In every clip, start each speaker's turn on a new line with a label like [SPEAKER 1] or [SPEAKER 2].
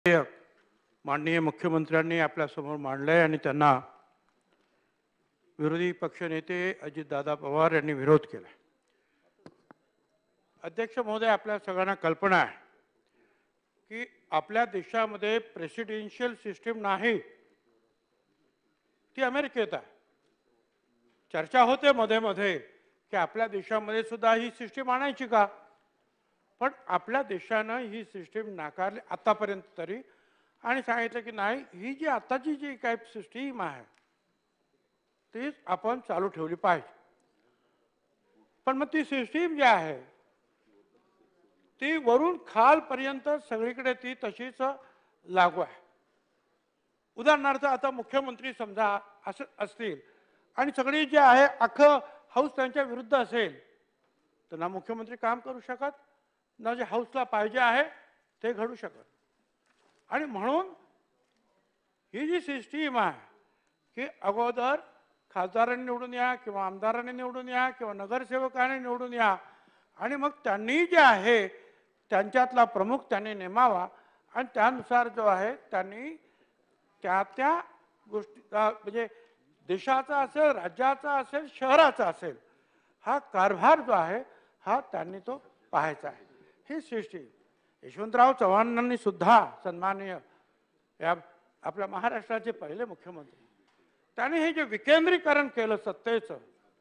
[SPEAKER 1] माननीय मुख्यमंत्र्यांनी आपल्यासमोर मांडलंय आणि त्यांना विरोधी पक्षनेते अजितदादा पवार यांनी विरोध केला. अध्यक्ष महोदय, आपल्या सगळ्यांना कल्पना आहे की आपल्या देशामध्ये प्रेसिडेन्शियल सिस्टीम नाही, ती अमेरिकेत आहे. चर्चा होते मध्ये मध्ये की आपल्या देशामध्ये सुद्धा ही सिस्टीम आणायची का, पण आपल्या देशानं ही सिस्टीम नाकारली आतापर्यंत तरी, आणि सांगितलं की नाही, ही जी आताची जी काही सिस्टीम आहे तीच आपण चालू ठेवली पाहिजे. पण मग ती सिस्टीम जी आहे ती वरून खालपर्यंत सगळीकडे ती तशीच लागू आहे. उदाहरणार्थ आता मुख्यमंत्री समजा असं असतील आणि सगळी जे आहे अख्खं हाऊस त्यांच्या विरुद्ध असेल तर ना मुख्यमंत्री काम करू शकत, ना जे हाऊसला पाहिजे आहे ते घडू शकत. आणि म्हणून ही जी सिस्टीम आहे की अगोदर खासदारांनी निवडून या किंवा आमदारांनी निवडून या किंवा नगरसेवकांनी निवडून या आणि मग त्यांनी जे आहे त्यांच्यातला प्रमुख त्यांनी नेमावा आणि त्यानुसार जो आहे त्यांनी त्या त्या गोष्टी म्हणजे देशाचा असेल, राज्याचा असेल, शहराचा असेल, हा कारभार जो आहे हा त्यांनी तो पाहायचा आहे. ही सिस्टीम यशवंतराव चव्हाणांनी सुद्धा, सन्माननीय या आपल्या महाराष्ट्राचे पहिले मुख्यमंत्री, त्याने हे जे विकेंद्रीकरण केलं सत्तेचं,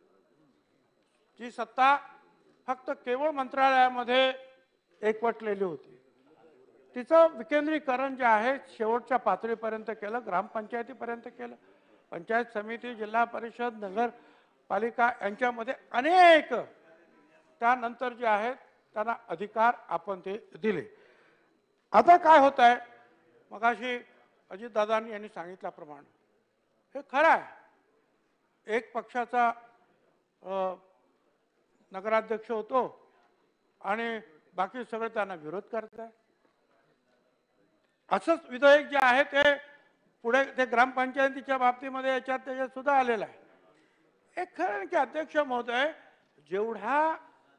[SPEAKER 1] जी सत्ता फक्त केवळ मंत्रालयामध्ये एकवटलेली होती, तिचं विकेंद्रीकरण जे आहे शेवटच्या पातळीपर्यंत केलं, ग्रामपंचायतीपर्यंत केलं. पंचायत समिती, जिल्हा परिषद, नगरपालिका यांच्यामध्ये अनेक त्यानंतर जे आहेत त्यांना अधिकार आपण ते दिले. आता काय होत आहे, मगाशी अजितदादांनी यांनी सांगितल्याप्रमाणे हे खरं आहे, एक पक्षाचा नगराध्यक्ष होतो आणि बाकी सगळे त्यांना विरोध करत आहे. असंच विधेयक जे आहे ते पुढे ते ग्रामपंचायतीच्या बाबतीमध्ये याच्यात त्याच्यात सुद्धा आलेलं आहे. एक खरं की अध्यक्ष महोदय, जेवढा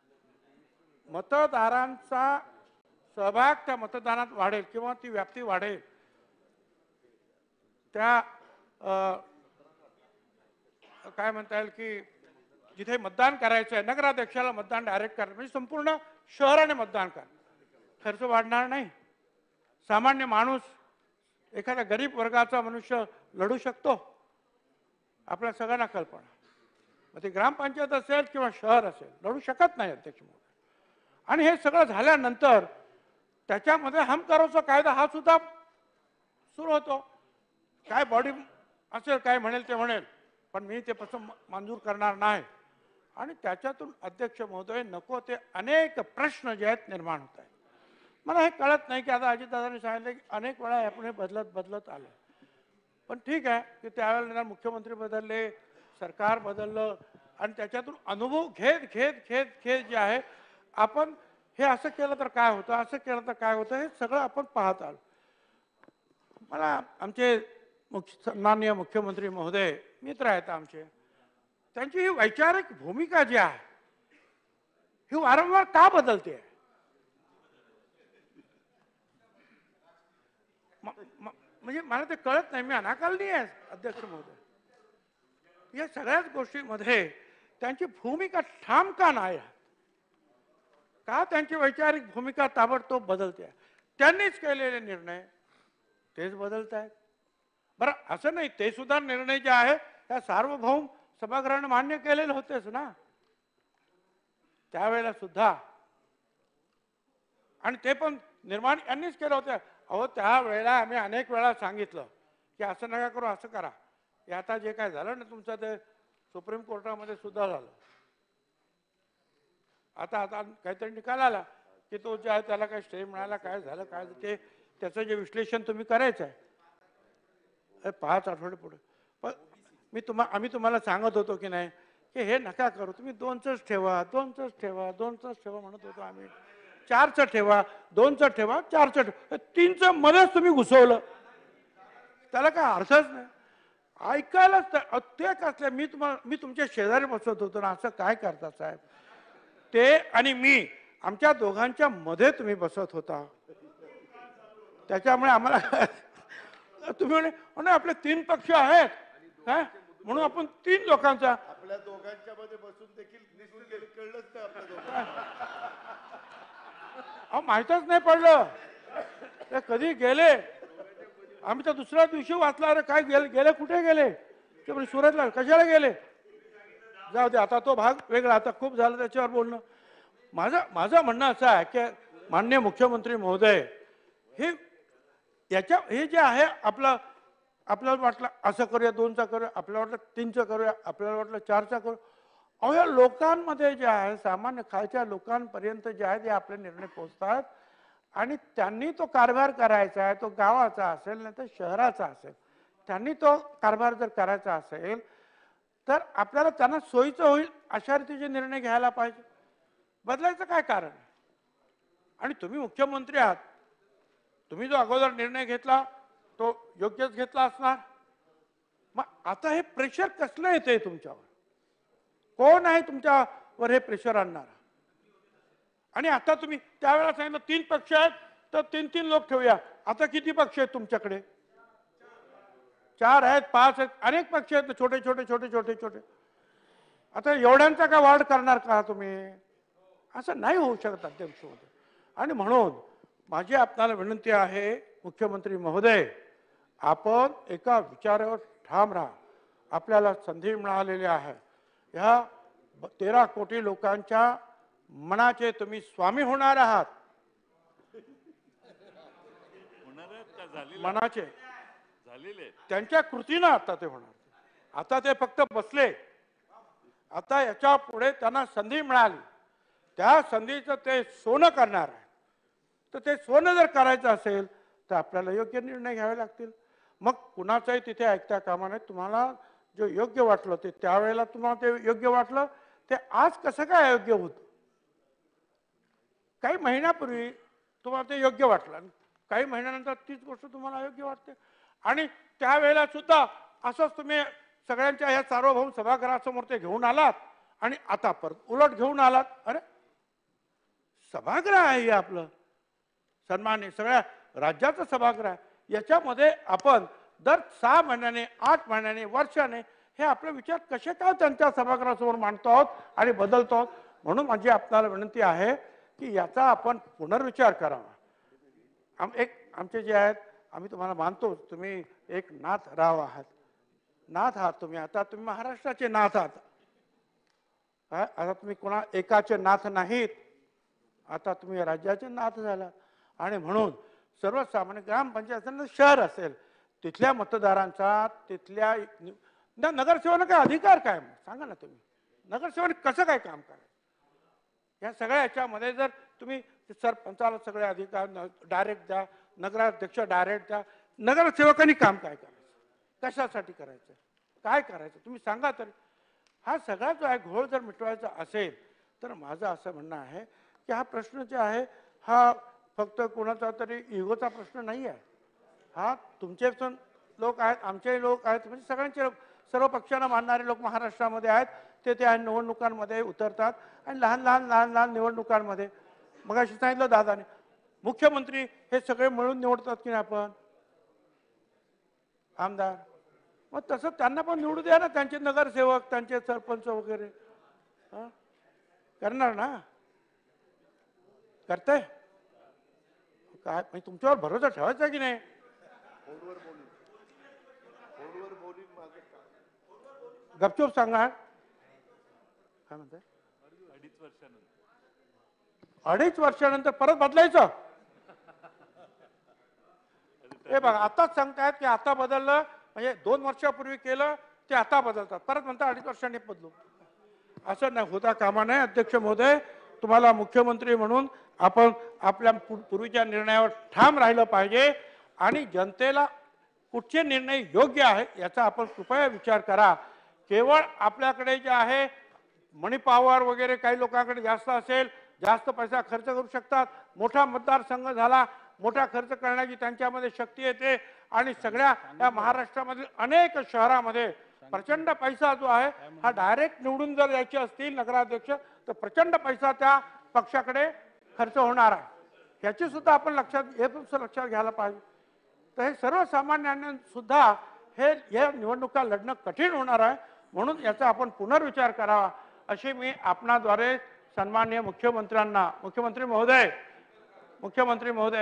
[SPEAKER 1] मतदारांचा सहभाग त्या मतदानात वाढेल किंवा ती व्याप्ती वाढेल, त्या काय म्हणता येईल की जिथे मतदान करायचं आहे, नगराध्यक्षाला मतदान डायरेक्ट करायचं म्हणजे संपूर्ण शहराने मतदान करा, खर्च वाढणार नाही. सामान्य माणूस, एखाद्या गरीब वर्गाचा मनुष्य लढू शकतो, आपल्या सगळ्यांना कल्पना. मग ते ग्रामपंचायत असेल किंवा शहर असेल, लढू शकत नाही अध्यक्ष महोदय. आणि हे सगळं झाल्यानंतर त्याच्यामध्ये हम करोचा कायदा हा सुद्धा सुरू होतो. काय बॉडी असेल, काय म्हणेल ते म्हणेल, पण मी ते मंजूर करणार नाही. आणि त्याच्यातून अध्यक्ष महोदय नको ते अनेक प्रश्न जे आहेत निर्माण होत आहेत. मला हे कळत नाही की आता अजितदादांनी सांगितलं की अनेक वेळा आपण हे बदलत आलं, पण ठीक आहे की त्यावेळेला मुख्यमंत्री बदलले, सरकार बदललं आणि त्याच्यातून अनुभव घेत जे आहे आपण हे असं केलं तर काय होतं, असं केलं तर काय होतं, हे सगळं आपण पाहत आलो. मला आमचे सन्माननीय मुख्यमंत्री महोदय मित्र आहेत आमचे, त्यांची ही वैचारिक भूमिका जी आहे ही वारंवार का बदलते, म्हणजे मला ते कळत नाही. मी अनाकारली आहे अध्यक्ष महोदय, या सगळ्याच गोष्टीमध्ये त्यांची भूमिका ठाम का नाही, का त्यांची वैचारिक भूमिका ताबडतोब बदलते. त्यांनीच केलेले निर्णय तेच बदलत आहेत. बरं, असं नाही, ते सुद्धा निर्णय जे आहे त्या सार्वभौम सभागृहाने मान्य केलेले होतेच ना त्यावेळेला सुद्धा, आणि ते पण निर्माण यांनीच केलं होतं. अहो, त्यावेळेला आम्ही अनेक वेळा सांगितलं की असं नका करू, असं करा. हे आता जे काय झालं ना तुमचं, ते सुप्रीम कोर्टामध्ये सुद्धा झालं. आता काहीतरी निकाल आला की तो जे आहे त्याला काय स्टे मिळाला, काय झालं, काय ते त्याचं जे विश्लेषण तुम्ही करायचं आहे 5 आठवडे पुढे. पण आम्ही तुम्हाला सांगत होतो की नाही की हे नका करू, तुम्ही 2च ठेवा, 2च ठेवा, 2च ठेवा म्हणत होतो आम्ही. 4च ठेवा, 2च ठेवा, 4च ठेवा, 3च मध्येच तुम्ही घुसवलं, त्याला काय अर्थच नाही. ऐकायलाच ते कसले, मी तुमच्या शेजारी बसत होतो ना, असं काय करता साहेब, ते आणि मी आमच्या दोघांच्या मध्ये तुम्ही बसत होता. त्याच्यामुळे आम्हाला तुम्ही म्हणे आपले 3 पक्ष आहेत काय म्हणून आपण 3 लोकांचा
[SPEAKER 2] आपल्या दोघांच्या मध्ये बसून देखील निघून गेले, कळलंच नाही आपल्या दोघांना.
[SPEAKER 1] अहो माहीतच नाही पडलं ते कधी गेले. आम्ही तर दुसऱ्या दिवशी वाचला, अरे काय गेले गेले कुठे गेले ते म्हणजे सुरतला कशाला गेले. जाऊ दे आता तो भाग वेगळा, आता खूप झालं त्याच्यावर बोलणं. माझं म्हणणं असं आहे की माननीय मुख्यमंत्री महोदय हे हे जे आहे आपल्याला वाटलं असं करूया 2चा करूया, आपल्याला वाटलं 3चं करूया, आपल्याला वाटलं 4चा करू. अहो या लोकांमध्ये जे आहे सामान्य खालच्या लोकांपर्यंत जे आहे ते आपले निर्णय पोहोचतात आणि त्यांनी तो कारभार करायचा आहे, तो गावाचा असेल नाही तर शहराचा असेल, त्यांनी तो कारभार जर करायचा असेल तर आपल्याला त्यांना सोयीचं होईल अशा रीतीचे निर्णय घ्यायला पाहिजे. बदलायचं काय कारण. आणि तुम्ही मुख्यमंत्री आहात, तुम्ही जो अगोदर निर्णय घेतला तो योग्यच घेतला असणार. मग आता हे प्रेशर कसलं येतंय तुमच्यावर, कोण आहे तुमच्यावर हे प्रेशर आणणार. आणि आता तुम्ही त्यावेळेला सांगितलं 3 पक्ष आहेत तर 3 लोक ठेवूया. आता किती पक्ष आहेत तुमच्याकडे. 4 आहेत, 5 आहेत, अनेक पक्ष आहेत छोटे छोटे छोटे छोटे छोटे. आता एवढ्यांचा का वाढ करणार का तुम्ही. असं नाही होऊ शकत अध्यक्ष महोदय. आणि म्हणून माझी आपल्याला विनंती आहे मुख्यमंत्री महोदय, आपण एका विचारावर ठाम राहा. आपल्याला संधी मिळालेली आहे. ह्या 13 कोटी लोकांच्या मनाचे तुम्ही स्वामी होणार आहात. मनाचे त्यांच्या कृतीनं आता ते होणार. आता ते फक्त बसले, आता याच्या पुढे त्यांना संधी मिळाली, त्या संधीचं ते सोनं करणार आहे. तर ते सोनं जर करायचं असेल तर आपल्याला योग्य निर्णय घ्यावे लागतील. मग कुणाचाही तिथे ऐकता कामा नये. तुम्हाला जो योग्य वाटलं ते त्यावेळेला तुम्हाला ते योग्य वाटलं, ते आज कसं काय अयोग्य होतं. काही महिन्यापूर्वी तुम्हाला ते योग्य वाटलं, काही महिन्यानंतर तीच गोष्ट तुम्हाला अयोग्य वाटते. आणि त्यावेळेला सुद्धा असंच तुम्ही सगळ्यांच्या ह्या सार्वभौम सभागृहासमोर ते घेऊन आलात आणि आता परत उलट घेऊन आलात. अरे सभागृह आहे हे आपलं, सन्मान्य सगळ्या राज्याचं सभागृह आहे. याच्यामध्ये आपण दर 6 महिन्याने 8 महिन्याने वर्षाने हे आपले विचार कसे काय त्यांच्या सभागृहासमोर मांडतो आहोत आणि बदलतो आहोत. म्हणून माझी आपल्याला विनंती आहे की याचा आपण पुनर्विचार करावा. आमचे जे आहेत, आम्ही तुम्हाला मानतो, तुम्ही एक नाथ राव आहात, नाथ आहात तुम्ही. आता तुम्ही महाराष्ट्राचे नाथ आहात. आता तुम्ही कोणा एकाचे नाथ नाहीत, आता तुम्ही राज्याचे नाथ झालात. आणि म्हणून सर्वसामान्य ग्रामपंचायत शहर असेल तिथल्या मतदारांचा, तिथल्या नगरसेवकांना काय अधिकार काय सांगा ना तुम्ही. नगरसेवक कसं काय काम करायचं. या सगळ्या याच्यामध्ये जर तुम्ही सरपंचाला सगळे अधिकार डायरेक्ट द्या, नगराध्यक्ष डायरेक्ट द्या, नगरसेवकांनी काम काय करायचं, कशासाठी करायचं, काय करायचं तुम्ही सांगा तरी. हा सगळा जो आहे घोळ जर मिटवायचा असेल तर माझं असं म्हणणं आहे की हा प्रश्न जे आहे हा फक्त कोणाचा तरी इगोचा प्रश्न नाही आहे. हा तुमचे पण लोक आहेत, आमचेही लोक आहेत, म्हणजे सगळ्यांचे सर्व पक्षांना मानणारे लोक महाराष्ट्रामध्ये आहेत. ते त्या निवडणुकांमध्ये उतरतात आणि लहान लहान लहान लहान निवडणुकांमध्ये, मग अशी सांगितलं दादाने, मुख्यमंत्री हे सगळे मिळून निवडतात की नाही आपण आमदार. मग तसं त्यांना पण निवडू द्या ना, त्यांचे नगरसेवक, त्यांचे सरपंच वगैरे. करणार ना, करताय काय. म्हणजे तुमच्यावर भरोसा ठेवायचा की नाही. गपचूप सांगा काय म्हणताय. 2.5 वर्षानंतर परत बदलायचं. हे बघा आताच सांगतायत की आता बदललं म्हणजे 2 वर्षापूर्वी केलं ते आता बदलतात, परत म्हणतात 2.5 वर्षांनी बदलू. असं नाही होता कामा नये. अध्यक्ष महोदय, तुम्हाला मुख्यमंत्री म्हणून आपण आपल्या पूर्वीच्या निर्णयावर ठाम राहिलं पाहिजे आणि जनतेला कुठचे निर्णय योग्य आहे याचा आपण कृपया विचार करा. केवळ आपल्याकडे जे आहे मनी पॉवर वगैरे काही लोकांकडे जास्त असेल, जास्त पैसा खर्च करू शकतात, मोठा मतदारसंघ झाला, मोठा खर्च करण्याची त्यांच्यामध्ये शक्ती येते आणि सगळ्या या महाराष्ट्रामधील अनेक शहरामध्ये प्रचंड पैसा जो आहे हा डायरेक्ट निवडून जर यायचे असतील नगराध्यक्ष तर प्रचंड पैसा त्या पक्षाकडे खर्च होणार आहे. ह्याची सुद्धा आपण लक्षात घ्यायला पाहिजे. तर हे सर्वसामान्यांना सुद्धा हे या निवडणुका लढणं कठीण होणार आहे. म्हणून याचा आपण पुनर्विचार करावा अशी मी आपणाद्वारे सन्माननीय मुख्यमंत्री महोदय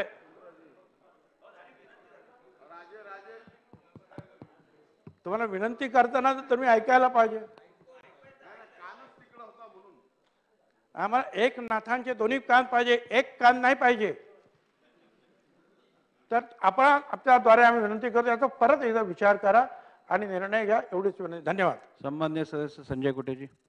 [SPEAKER 1] तुम्हाला विनंती करताना तर तुम्ही ऐकायला पाहिजे. आम्हाला एक नाथांचे दोन्ही कान पाहिजे, एक कान नाही पाहिजे. तर आपण आपल्याद्वारे आम्ही विनंती करतो याचा परत एकदा विचार करा आणि निर्णय घ्या, एवढीच विनंती. धन्यवाद.
[SPEAKER 3] सन्मान्य सदस्य संजय कुटेजी.